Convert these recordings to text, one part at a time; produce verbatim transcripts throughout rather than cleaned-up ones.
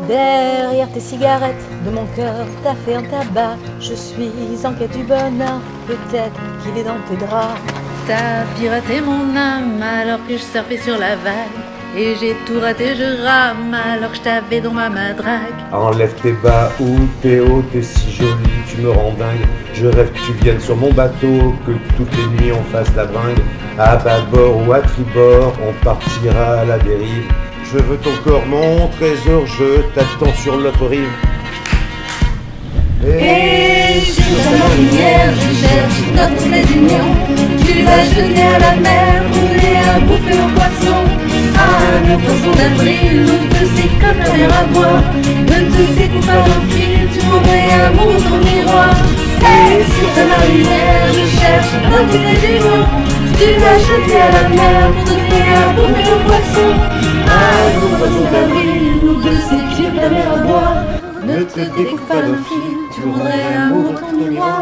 Derrière tes cigarettes, de mon cœur, t'as fait un tabac. Je suis en quête du bonheur, peut-être qu'il est dans tes draps. T'as piraté mon âme alors que je surfais sur la vague. Et j'ai tout raté, je rame alors que je t'avais dans ma madrague. Enlève tes bas ou t'es haut, t'es si jolie, tu me rends dingue. Je rêve que tu viennes sur mon bateau, que toutes les nuits on fasse la bringue. À bâbord ou à tribord, on partira à la dérive. Je veux ton corps, mon trésor, je t'attends sur l'autre rive. Et sur ta lumière, je cherche notre trait d'union. Tu vas jeter à la mer, rouler à bouffer aux poissons. Ah, le poisson d'avril, nous deux c'est comme la mer à boire. Ne te découpe pas d'un fil, tu mourrais amour ton miroir. Et sur ta lumière, je cherche notre trait d'union. Tu vas jeter à la mer pour donner à bouffer aux poissons. Ah, le poisson d'avril, nous deux c'est comme la mer à boire. Ne te découpe pas d'un fil, tu mourrais amour ton miroir.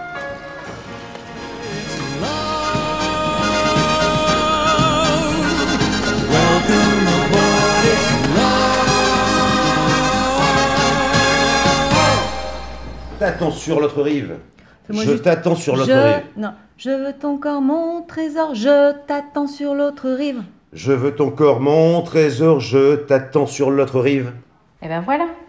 T'attends sur l'autre rive. Fais-moi Je juste- t'attends sur l'autre Je... rive. Non. Je veux ton corps, mon trésor, je t'attends sur l'autre rive. Je veux ton corps, mon trésor, je t'attends sur l'autre rive. Et ben voilà.